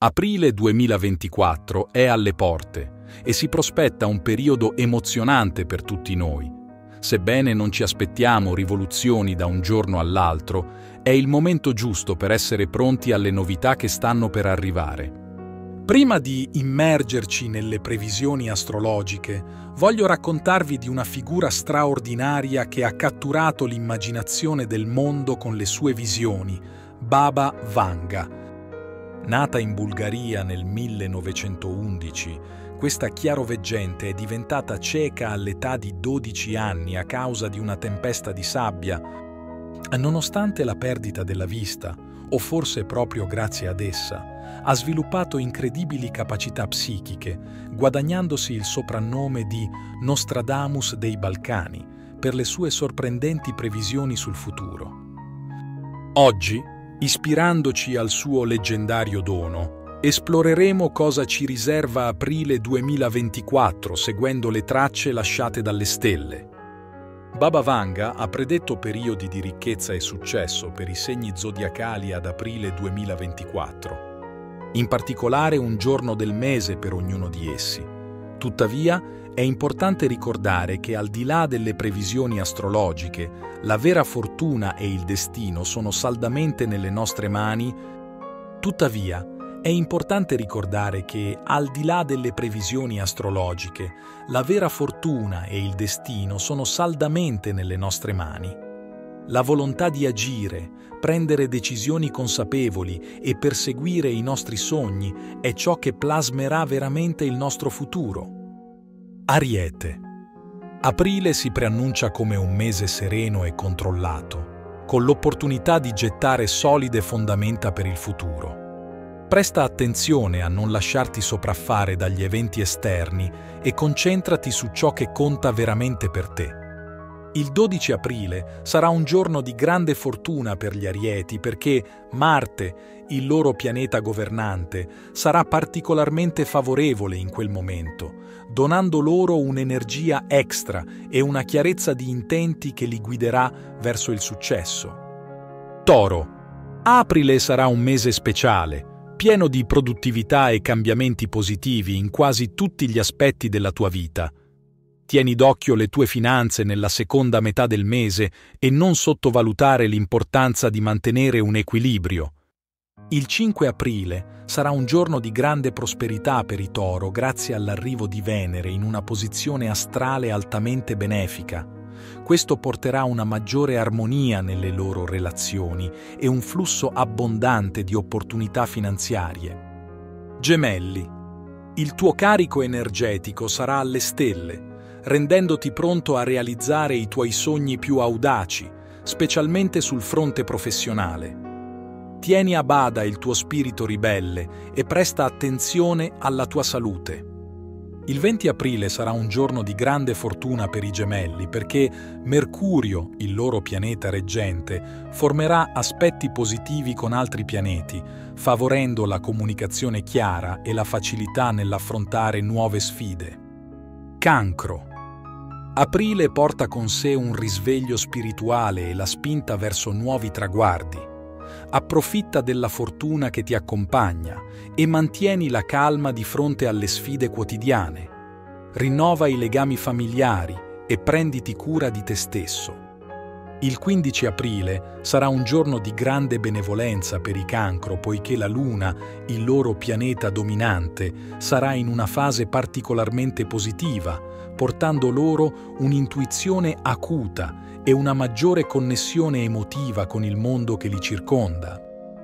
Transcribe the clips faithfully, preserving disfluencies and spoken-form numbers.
Aprile duemilaventiquattro è alle porte e si prospetta un periodo emozionante per tutti noi. Sebbene non ci aspettiamo rivoluzioni da un giorno all'altro, è il momento giusto per essere pronti alle novità che stanno per arrivare. Prima di immergerci nelle previsioni astrologiche, voglio raccontarvi di una figura straordinaria che ha catturato l'immaginazione del mondo con le sue visioni, Baba Vanga. Nata in Bulgaria nel millenovecentoundici, questa chiaroveggente è diventata cieca all'età di dodici anni a causa di una tempesta di sabbia. Nonostante la perdita della vista, o forse proprio grazie ad essa, ha sviluppato incredibili capacità psichiche, guadagnandosi il soprannome di Nostradamus dei Balcani per le sue sorprendenti previsioni sul futuro. Oggi, ispirandoci al suo leggendario dono, esploreremo cosa ci riserva aprile duemilaventiquattro seguendo le tracce lasciate dalle stelle. Baba Vanga ha predetto periodi di ricchezza e successo per i segni zodiacali ad aprile duemilaventiquattro, in particolare un giorno del mese per ognuno di essi. Tuttavia, è importante ricordare che al di là delle previsioni astrologiche, la vera fortuna e il destino sono saldamente nelle nostre mani. Tuttavia, è importante ricordare che, al di là delle previsioni astrologiche, la vera fortuna e il destino sono saldamente nelle nostre mani. La volontà di agire, prendere decisioni consapevoli e perseguire i nostri sogni è ciò che plasmerà veramente il nostro futuro. Ariete. Aprile si preannuncia come un mese sereno e controllato, con l'opportunità di gettare solide fondamenta per il futuro. Presta attenzione a non lasciarti sopraffare dagli eventi esterni e concentrati su ciò che conta veramente per te. Il dodici aprile sarà un giorno di grande fortuna per gli Arieti perché Marte, il loro pianeta governante, sarà particolarmente favorevole in quel momento, donando loro un'energia extra e una chiarezza di intenti che li guiderà verso il successo. Toro. Aprile sarà un mese speciale, pieno di produttività e cambiamenti positivi in quasi tutti gli aspetti della tua vita. Tieni d'occhio le tue finanze nella seconda metà del mese e non sottovalutare l'importanza di mantenere un equilibrio. Il cinque aprile sarà un giorno di grande prosperità per i Toro grazie all'arrivo di Venere in una posizione astrale altamente benefica. Questo porterà una maggiore armonia nelle loro relazioni e un flusso abbondante di opportunità finanziarie. Gemelli. Il tuo carico energetico sarà alle stelle, rendendoti pronto a realizzare i tuoi sogni più audaci, specialmente sul fronte professionale. Tieni a bada il tuo spirito ribelle e presta attenzione alla tua salute. Il venti aprile sarà un giorno di grande fortuna per i Gemelli perché Mercurio, il loro pianeta reggente, formerà aspetti positivi con altri pianeti, favorendo la comunicazione chiara e la facilità nell'affrontare nuove sfide. Cancro. Aprile porta con sé un risveglio spirituale e la spinta verso nuovi traguardi. Approfitta della fortuna che ti accompagna e mantieni la calma di fronte alle sfide quotidiane. Rinnova i legami familiari e prenditi cura di te stesso. Il quindici aprile sarà un giorno di grande benevolenza per i Cancro poiché la Luna, il loro pianeta dominante, sarà in una fase particolarmente positiva, portando loro un'intuizione acuta e una maggiore connessione emotiva con il mondo che li circonda.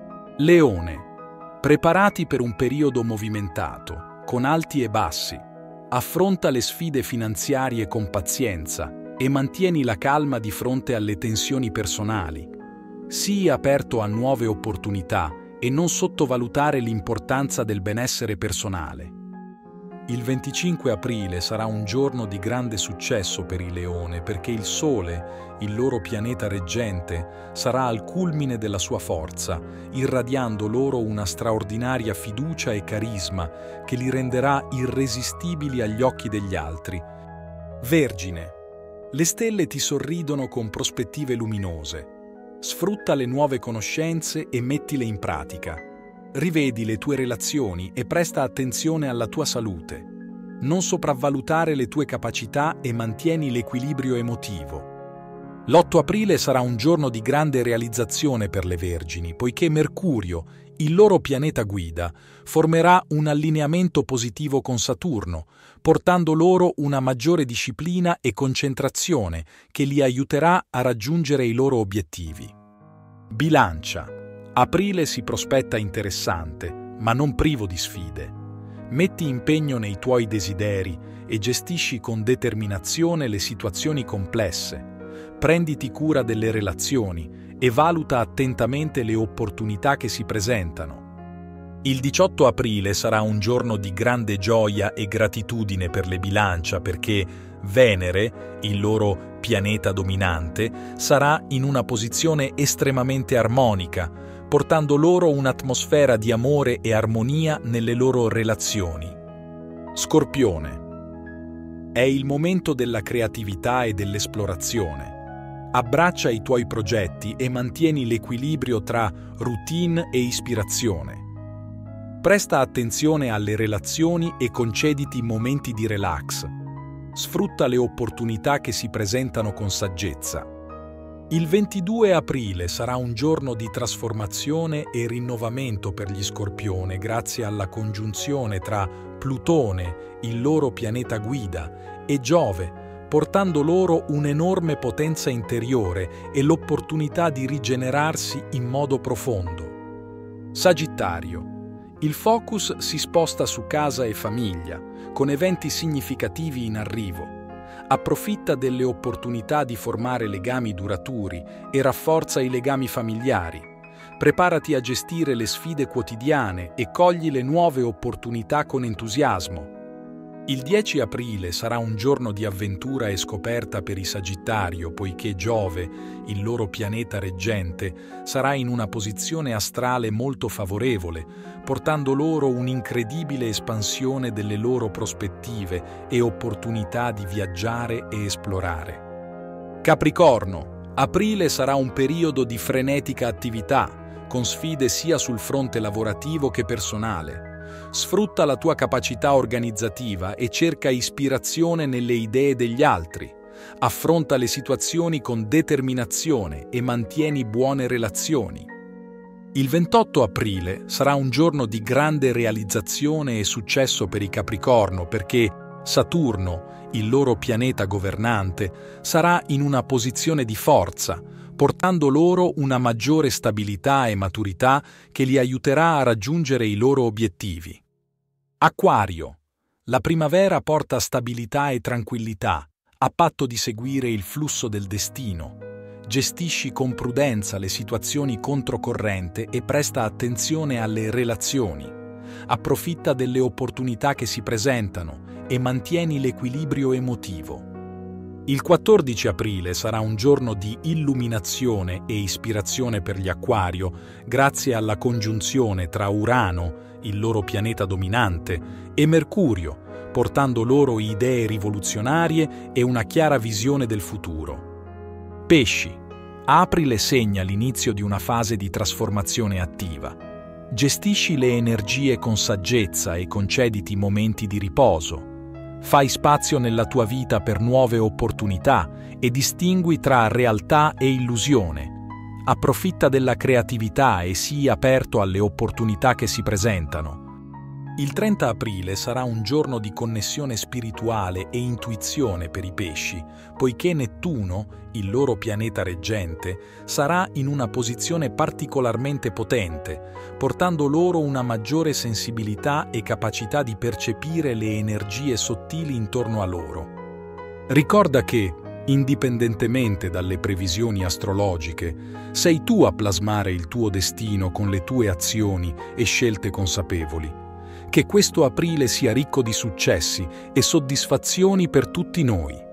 Leone. Preparati per un periodo movimentato, con alti e bassi. Affronta le sfide finanziarie con pazienza e mantieni la calma di fronte alle tensioni personali. Sii aperto a nuove opportunità e non sottovalutare l'importanza del benessere personale. Il venticinque aprile sarà un giorno di grande successo per il Leone perché il Sole, il loro pianeta reggente, sarà al culmine della sua forza, irradiando loro una straordinaria fiducia e carisma che li renderà irresistibili agli occhi degli altri. Vergine. Le stelle ti sorridono con prospettive luminose. Sfrutta le nuove conoscenze e mettile in pratica. Rivedi le tue relazioni e presta attenzione alla tua salute. Non sopravvalutare le tue capacità e mantieni l'equilibrio emotivo. L'otto aprile sarà un giorno di grande realizzazione per le Vergini, poiché Mercurio, il loro pianeta guida, formerà un allineamento positivo con Saturno, portando loro una maggiore disciplina e concentrazione che li aiuterà a raggiungere i loro obiettivi. Bilancia. Aprile si prospetta interessante, ma non privo di sfide. Metti impegno nei tuoi desideri e gestisci con determinazione le situazioni complesse. Prenditi cura delle relazioni e valuta attentamente le opportunità che si presentano. Il diciotto aprile sarà un giorno di grande gioia e gratitudine per le Bilancia perché Venere, il loro pianeta dominante, sarà in una posizione estremamente armonica, portando loro un'atmosfera di amore e armonia nelle loro relazioni. Scorpione. È il momento della creatività e dell'esplorazione. Abbraccia i tuoi progetti e mantieni l'equilibrio tra routine e ispirazione. Presta attenzione alle relazioni e concediti momenti di relax. Sfrutta le opportunità che si presentano con saggezza. Il ventidue aprile sarà un giorno di trasformazione e rinnovamento per gli Scorpione grazie alla congiunzione tra Plutone, il loro pianeta guida, e Giove, portando loro un'enorme potenza interiore e l'opportunità di rigenerarsi in modo profondo. Sagittario. Il focus si sposta su casa e famiglia, con eventi significativi in arrivo. Approfitta delle opportunità di formare legami duraturi e rafforza i legami familiari. Preparati a gestire le sfide quotidiane e cogli le nuove opportunità con entusiasmo. Il dieci aprile sarà un giorno di avventura e scoperta per i Sagittario, poiché Giove, il loro pianeta reggente, sarà in una posizione astrale molto favorevole, portando loro un'incredibile espansione delle loro prospettive e opportunità di viaggiare e esplorare. Capricorno. Aprile sarà un periodo di frenetica attività, con sfide sia sul fronte lavorativo che personale. Sfrutta la tua capacità organizzativa e cerca ispirazione nelle idee degli altri. Affronta le situazioni con determinazione e mantieni buone relazioni. Il ventotto aprile sarà un giorno di grande realizzazione e successo per i Capricorno perché Saturno, il loro pianeta governante, sarà in una posizione di forza, portando loro una maggiore stabilità e maturità che li aiuterà a raggiungere i loro obiettivi. Acquario. La primavera porta stabilità e tranquillità, a patto di seguire il flusso del destino. Gestisci con prudenza le situazioni controcorrente e presta attenzione alle relazioni. Approfitta delle opportunità che si presentano e mantieni l'equilibrio emotivo. Il quattordici aprile sarà un giorno di illuminazione e ispirazione per gli Acquario grazie alla congiunzione tra Urano, il loro pianeta dominante, e Mercurio, portando loro idee rivoluzionarie e una chiara visione del futuro. Pesci. Aprile segna l'inizio di una fase di trasformazione attiva. Gestisci le energie con saggezza e concediti momenti di riposo. Fai spazio nella tua vita per nuove opportunità e distingui tra realtà e illusione. Approfitta della creatività e sii aperto alle opportunità che si presentano. Il trenta aprile sarà un giorno di connessione spirituale e intuizione per i pesci, poiché Nettuno, il loro pianeta reggente, sarà in una posizione particolarmente potente, portando loro una maggiore sensibilità e capacità di percepire le energie sottili intorno a loro. Ricorda che, indipendentemente dalle previsioni astrologiche, sei tu a plasmare il tuo destino con le tue azioni e scelte consapevoli. Che questo aprile sia ricco di successi e soddisfazioni per tutti noi.